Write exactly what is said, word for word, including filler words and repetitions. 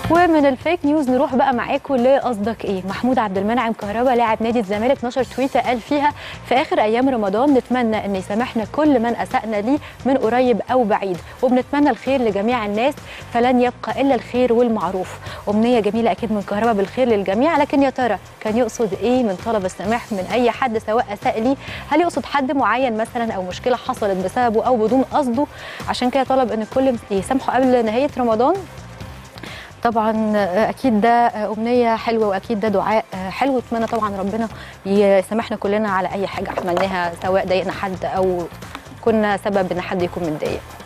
ومن الفيك نيوز نروح بقى معاكم لقصدك ايه. محمود عبد المنعم كهربا لاعب نادي الزمالك نشر تويته قال فيها: في اخر ايام رمضان نتمنى ان يسامحنا كل من اسأنا ليه من قريب او بعيد، وبنتمنى الخير لجميع الناس فلن يبقى الا الخير والمعروف. امنيه جميله اكيد من كهربا بالخير للجميع، لكن يا ترى كان يقصد ايه من طلب السماح من اي حد سواء اساء ليه؟ هل يقصد حد معين مثلا او مشكله حصلت بسببه او بدون قصده عشان كده طلب ان الكل يسامحوا قبل نهايه رمضان؟ طبعا اكيد ده امنيه حلوه واكيد ده دعاء حلو، اتمنى طبعا ربنا يسامحنا كلنا على اي حاجه عملناها سواء ضايقنا حد او كنا سبب ان حد يكون متضايق.